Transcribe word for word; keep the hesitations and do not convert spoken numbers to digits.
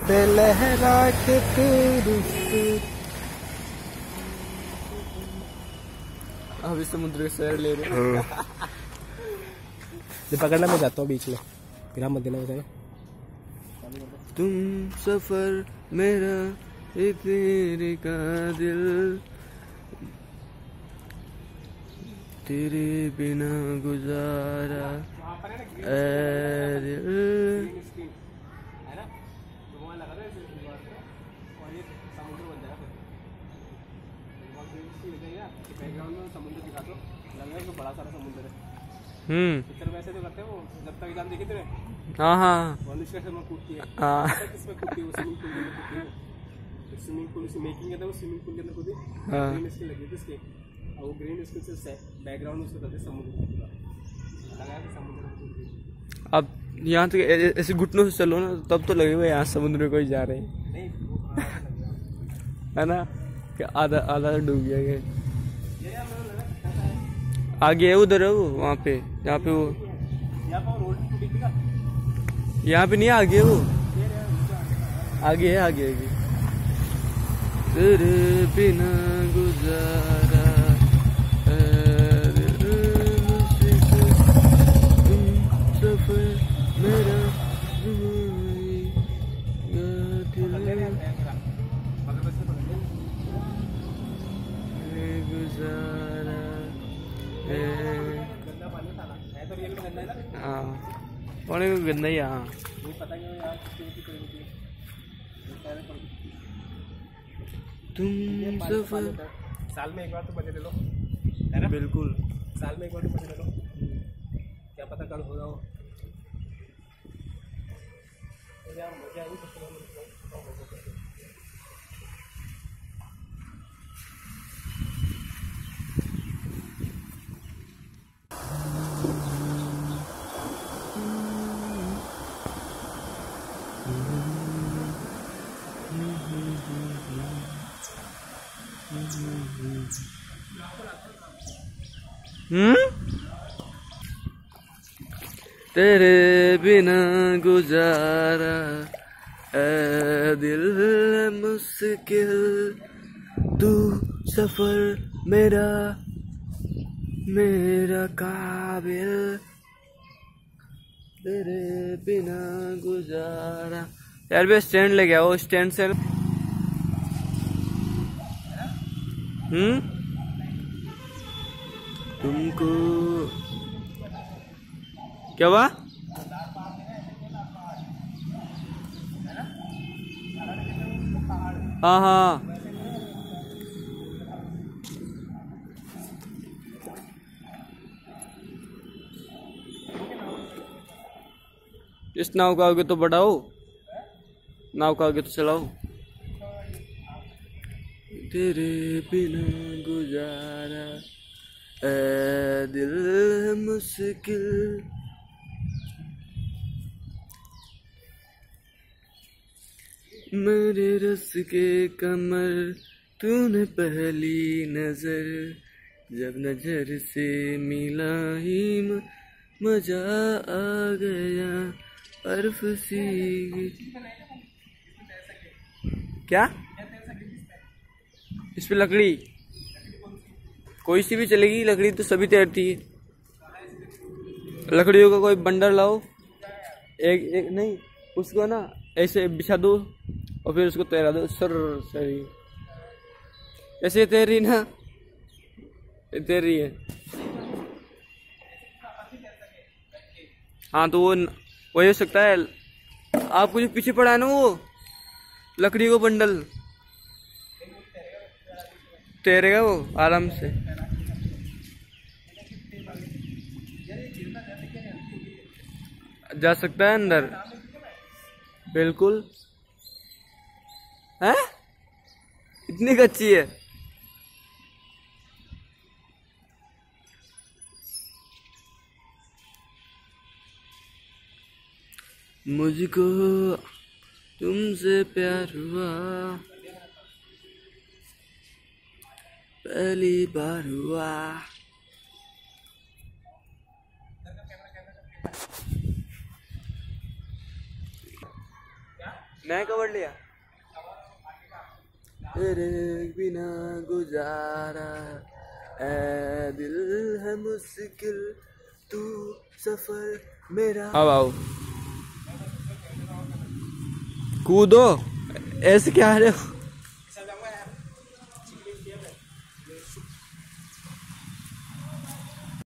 पे लहरा के अभी समुद्र के सैर ले रहे हैं। पकड़ना मैं जाता हूँ बीच में, फिर मत देना बताना। तुम सफर मेरा तेरे का दिल, तेरे बिना गुजारा ऐ दिल। बड़ा सारा समुद्र है। हम्म पिक्चर वैसे तो करते हैं वो, जब तक एग्जाम देखी तुमने? हाँ हाँ अनुष्का शर्मा कूदती है। हाँ किसमें कूदती है? वो स्विमिंग पूल में कूदती है। स्विमिंग पूल से मेकिंग है, तो वो स्विमिंग पूल के अंदर कूदी। हाँ। ग्रीन स्क्रीन लगी थी उसके, और वो ग्रीन स्क्रीन से बैकग्राउंड उसको करते समुद्र लगा के समुद्र। अब यहाँ तक ऐसे घुटनों से चलो ना, तब तो लगेगा यहाँ समुद्र में कोई जा रहे हैं। नहीं है ना कि आधा आधा डूब गया ये। आगे है उधर है वो, वहाँ पे यहाँ पे वो, यहाँ पे नहीं आगे है वो, आगे है आगे आगे। तेरे बिना गुजारा सफर मेरा गुजारा। हाँ पानी में गंदा ही। हाँ तुम सफर साल में एक बार तो मजे ले लो, है ना? बिल्कुल साल में एक बार तो मजे ले लो, क्या पता कल हो रहा हो। मजा आई हम्म तेरे बिना गुजारा ऐ दिल मुश्किल, तू सफर मेरा मेरा काबिल, तेरे बिना गुजारा। यार भी स्टैंड ले गया वो, स्टैंड से। हम्म तुमको क्या हुआ? हाँ हाँ इस नाव का आगे तो बढ़ाओ, नाव का आगे तो चलाओ। तेरे बिना गुजारा ऐ दिल मुश्किल, मेरे रस के कमर तूने पहली नजर, जब नजर से मिला ही मजा आ गया। बर्फ सी क्या इस पे लकड़ी कोई सी भी चलेगी, लकड़ी तो सभी तैरती है। लकड़ियों का कोई बंडल लाओ, एक एक नहीं, उसको ना ऐसे बिछा दो और फिर उसको तैरा दो। सर सही ऐसे तैर रही ना, तैर रही है। हाँ तो वो वही हो सकता है। आपको जो पीछे पड़ा है ना वो लकड़ी को बंडल, तैरेगा वो आराम से। जा सकता है अंदर, बिल्कुल है। इतनी कच्ची है। मुझको तुमसे प्यार हुआ पहली बार हुआ। नया कवर लिया। तेरे बिना गुजारा ऐ दिल है मुश्किल तू सफर मेरा। अब आओ कूदो, ऐसे क्या रहे हो?